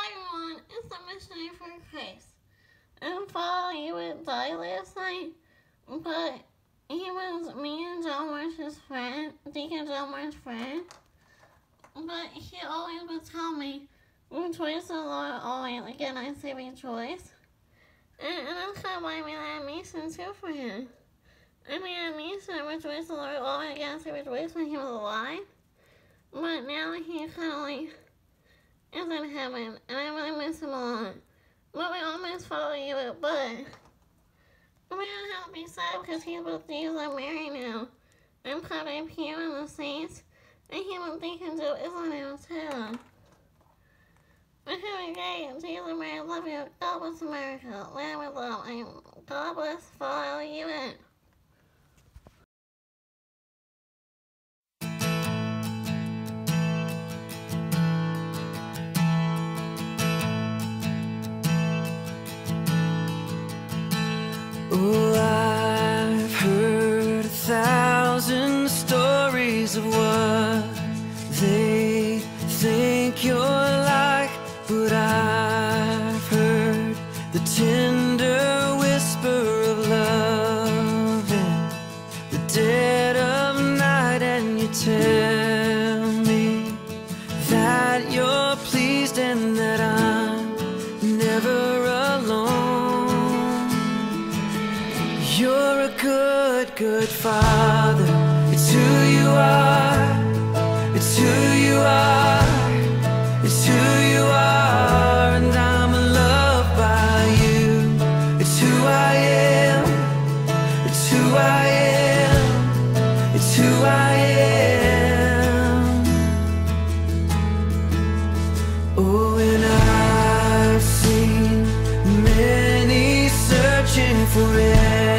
Hi everyone, it's the missionary for Christ. Father Al Huett died last night, but he was me and John Marsh's friend, Deacon John Marsh's friend. But he always would tell me, rejoice in the Lord always. Again, I say rejoice. And that's kind of why I made an animation too for him. I made an animation, rejoice in the Lord always. Again, I say rejoice when he was alive. But now he kind of like is in heaven, and I really miss him a lot. But we all miss Father Al Huett, but we don't have to be sad because he's with Jesus and Mary now. I'm called up here in the saints, and he will think and do Israel too. But have a day, Jesus and Mary, I love you. God bless America. Land with love. And God bless Father Al Huett. Oh, I've heard 1,000 stories of what they think you're like, but I've heard the tender whisper of love in the dead of night, and you tell me that you're pleased and that I'm never alone. You're a good, good father. It's who you are. It's who you are. It's who you are. And I'm loved by you. It's who I am. It's who I am. It's who I am. Oh, and I've seen many searching for it.